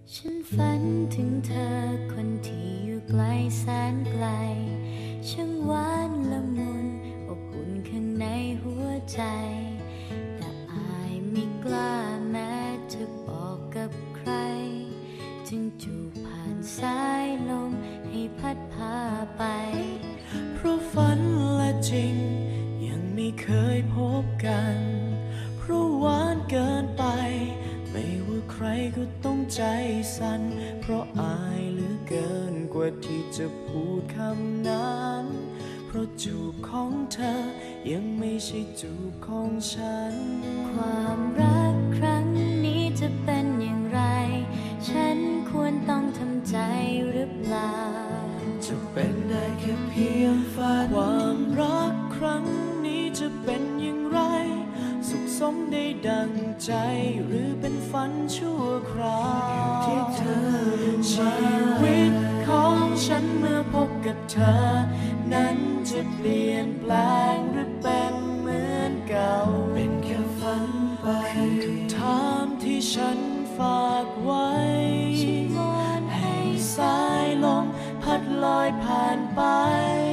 ฉันฝันถึงเธอคนที่อยู่ไกลแสนไกลช่างหวานละมุนอบอุ่นข้างในหัวใจแต่อายไม่กล้าแม้จะบอกกับใครจึงจูบผ่านสายลมให้พัดพาไปเพราะฝันและจริงยังไม่เคยพบกันเพราะหวานเกินไปไม่ว่าใครก็ต้องใจสั่นเพราะอายเหลือเกินกว่าที่จะพูดคำนั้นเพราะจูบของเธอยังไม่ใช่จูบของฉันความรักครั้งนี้จะเป็นอย่างไรฉันควรต้องทำใจหรือเปล่าจะเป็นได้แค่เพียงฝันความรักครั้งนี้จะเป็นอย่างไรสุขสมได้ดังใจหรือเป็นฝันชั่วคราวที่เธอชีวิตของฉันเมื่อพบกับเธอนั้นจะเปลี่ยนแปลงหรือเป็นเหมือนเก่าเป็นแค่ฝันไปคือคำถามที่ฉันฝากไว้ให้สายลมพัดลอยผ่านไป